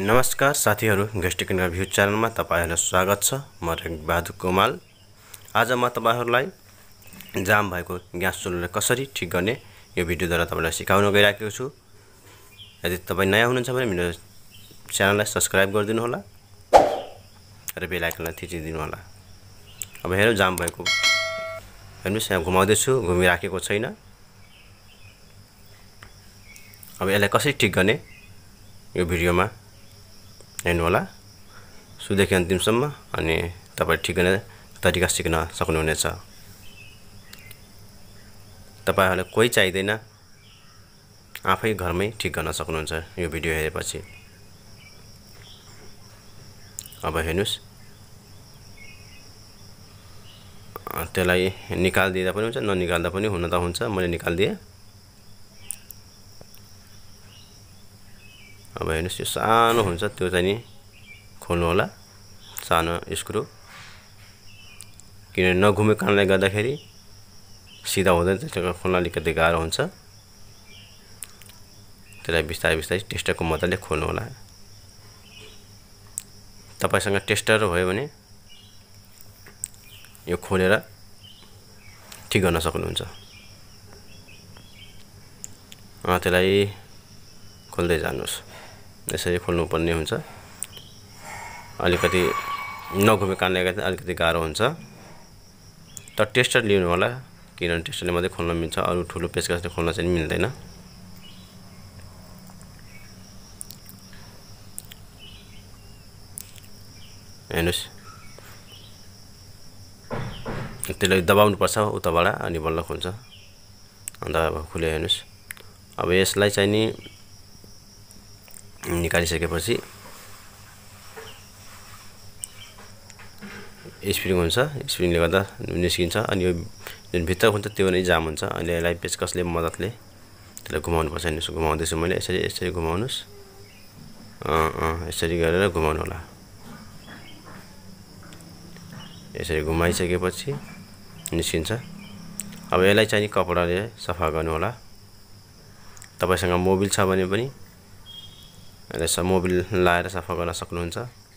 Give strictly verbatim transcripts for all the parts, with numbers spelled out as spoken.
नमस्कार साथीहरु, गेस्टिक in review च्यानलमा तपाईहरुलाई स्वागत छ। म रंगबहादुर कुमाल। आज म तपाईहरुलाई जाम भएको ग्यास चुल्हालाई कसरी ठीक गर्ने यो भिडियोद्वारा तपाईलाई सिकाउन गइराखेको छु। यदि तपाई नयाँ हुनुहुन्छ भने मेरो च्यानललाई सब्स्क्राइब गरिदिनु होला र बेल आइकनलाई थिचिदिनु होला। अब हेरौं जाम भएको। हेर्नुस्, यहाँ घुमाउँदै छु, घुमिराखेको छैन। अब यसलाई कसरी ठीक गर्ने यो भिडियोमा हेर्नु होला सुरुदेखि अन्तिमसम्म, अनि तपाई ठीक गर्ने तरिका सिक्न सक्नुहुनेछ। तपाईहरुलाई कोही चाहिदैन, आफै घरमै ठीक गर्न सक्नुहुन्छ यो भिडियो हेरेपछि। अब हेर्नुस्, त्यसलाई निकाल्दिदा पनि हुन्छ, ननिकाल्दा पनि हुन त हुन्छ। मैले निकाल्दिए। अब हेर्नुस्, यो सानो हुन्छ, त्यो चाहिँ नि खोल्नु होला, सानो स्क्रु। किन नघुमेको कारणले गर्दाखेरि सिधा हुँदैन, त्यसले खोल्न अलिकति गाह्रो हुन्छ। त्यसलाई बिस्तारै बिस्तारै टेस्टरको मद्दतले खोल्नु होला। तपाईसँग टेस्टर भयो भने यो खोलेर ठीक गर्न सक्नुहुन्छ। अ त्यसलाई खोल्दै जानुस्। यसरी खोल्नु पर्ने हुन्छ। अलिकति नघुमेको कारणले गर्दा अलिकति गाह्रो हुन्छ। तर टेस्टर लिनु होला, किनभने टेस्टरले मात्रै खोल्न मिल्छ, अरु ठुलो पेचकसले खोल्न चाहिँ मिल्दैन। हेर्नुस्, त्यसलाई दबाउनु पर्छ उताबाट, अनि बल्ल खुल्छ। अन्त अब खुल्यो। हेर्नुस्, अब यसलाई चाहिँ नि निकालिसकेपछि स्प्रिङ हुन्छ, स्प्रिङले गर्दा निस्किन्छ, अनि यो जुन भित्र हुन्छ त्यो नै जाम हुन्छ। अहिले यसलाई पेचकसले मद्दतले त्यसलाई घुमाउनु पर्छ। हेर्नुस्, घुमाउँदैछु मैले। यसरी यसरी घुमाउनुस्। अ अ यसरी गरेर घुमाउनु होला। यसरी घुमाइसकेपछि निस्किन्छ। अब यसलाई चाहिँ नि कपडाले सफा गर्नु होला। तपाईसँग मोबिल छ भने पनि यसलाई मोबिल लाएर सफा गर्न सक्नुहुन्छ।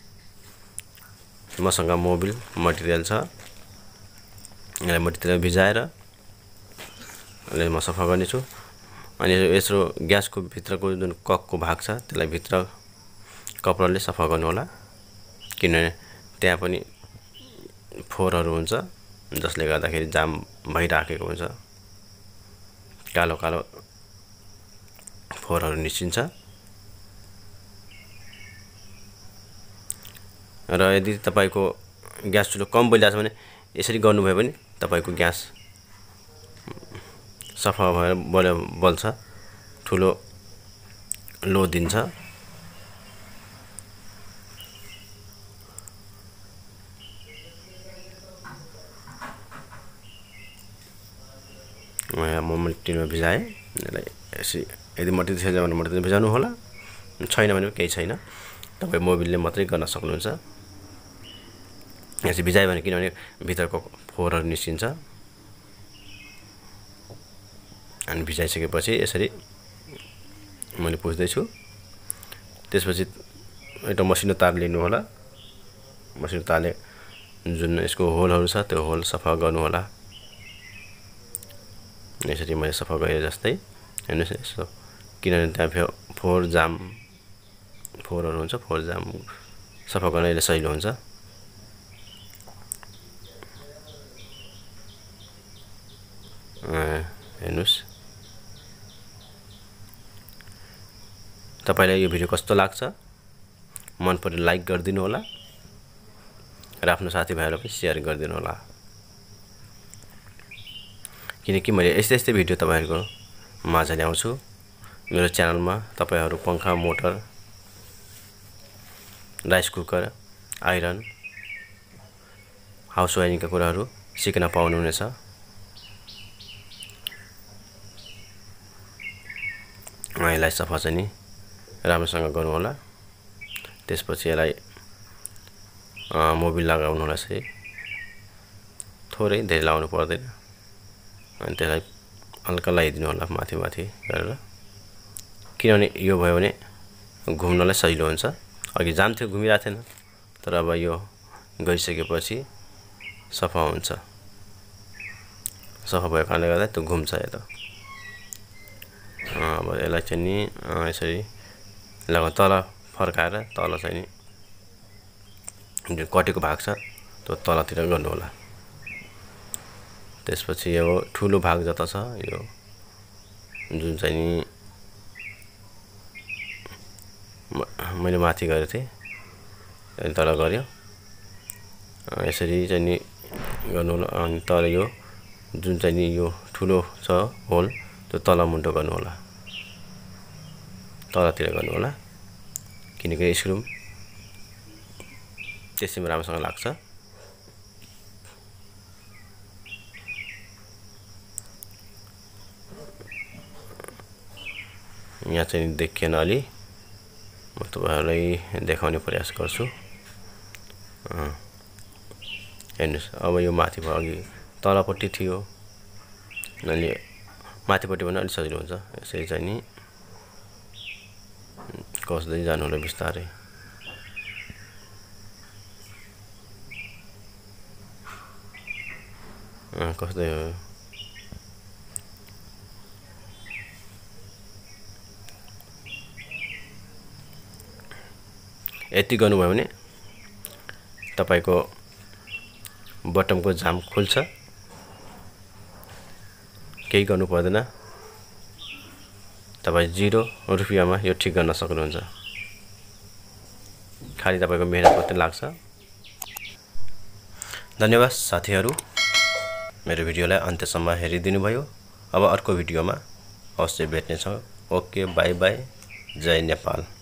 मसँग मोबिल मटेरियल छ, यसलाई मटेरियल भिजाएर यसलाई म सफा गर्नेछु। अनि यसो ग्यासको भित्रको जुन ककको भाग छ त्यसलाई भित्र कपडाले सफा गर्नु होला, किनभने त्यहाँ पनि फोहोरहरू हुन्छ, जसले गर्दाखेरि जाम भइराखेको हुन्छ। कालो कालो फोहोरहरू निस्किन्छ। र यदि तपाईको ग्यास चुल्हा कम बलिरहेछ भने यसरी गर्नुभयो भने तपाईको ग्यास सफा भएर बल बल्छ, ठुलो लो दिन्छ। म मट्टीमा भिजाएँ यसलाई। यसरी यदि मट्टी छैन भने मट्टीमा भिजाउनु होला, छैन भने केही छैन, तपाई मोबिलले मात्रै गर्न सक्नुहुन्छ। यसरी भिजायो भने, किनभने भित्रको फोहोरहरू निस्किन्छ। अनि भिजाइसकेपछि यसरी मैले पुछ्दैछु। त्यसपछि एउटा मसिनो तार लिनु होला। मसिनो तारले जुन यसको होलहरू छ त्यो होल सफा गर्नु होला। यसरी मैले सफा गरे जस्तै। हेर्नुस् यसो, किनभने त्यहाँ फोहोर जाम फोहोरहरू हुन्छ, फोहोर जाम सफा गर्न यसले सजिलो हुन्छ। हेर्नुस्, तपाईलाई यो भिडियो कस्तो लाग्छ? मन परे लाइक गरिदिनु होला र आफ्नो साथीभाइहरुलाई पनि शेयर गरिदिनु होला, किनकि मैले यस्तै यस्तै भिडियो तपाईहरुको माझ ल्याउँछु। मेरो च्यानलमा तपाईहरु पंखा, motor, rice cooker, iron, house वायरिङका कुराहरु सिक्न पाउनुहुनेछ। यसलाई सफा चाहिँ नि राम्रोसँग गर्नु होला। त्यसपछि यसलाई मोबिल लगाउनु होला। यसरी थोरै धेरै लगाउनु पर्दैन, अनि त्यसलाई हल्का लगाइदिनु होला माथि माथि गरेर, किनभने यो भयो भने घुम्नलाई सजिलो हुन्छ। अघि जाम थियो घुमिरहेको थिएन, तर अब यो गइसकेपछि सफा हुन्छ। सफा भएको कारणले गर्दा त्यो घुम्छ यता। अब यसलाई चाहिँ नि यसरी लगाउ तल फर्काएर तल चाहिँ नि जुन कटेको भाग छ त्यो तलतिर गर्नु होला। त्यसपछि यो ठुलो भाग जता छ यो जुन चाहिँ नि मैले माथि गरेको थिएँ अनि तल गर्यो, यसरी चाहिँ नि गर्नु होला। अनि तर यो जुन चाहिँ नि यो ठुलो छ होल त्यो तल मुन्टो गर्नु होला, तलतिर गर्नु होला, किनकि स्क्रु त्यसैमा राम्रोसँग लाग्छ। यहाँ चाहिँ देखिएन अलि, म तपाईँहरूलाई देखाउने प्रयास गर्छु। हेर्नुहोस्, अब यो माथि भयो, अघि तलपट्टि थियो, अनि माथिपट्टि पनि अलिक सजिलो हुन्छ। यसरी चाहिँ नि कसदै जानु होला बिस्तारै। कसदै हो यति गर्नुभयो भने तपाईको बटमको जाम खुल्छ, केही गर्नु पर्दैन। तपाईँ जिरो रुपियाँमा यो ठिक गर्न सक्नुहुन्छ, खाली तपाईको मेहनत मात्रै लाग्छ। धन्यवाद साथीहरू, मेरो भिडियोलाई अन्त्यसम्म हेरिदिनु भयो। अब अर्को भिडियोमा अवश्य भेट्नेछौँ। ओके, बाई बाई, जय नेपाल।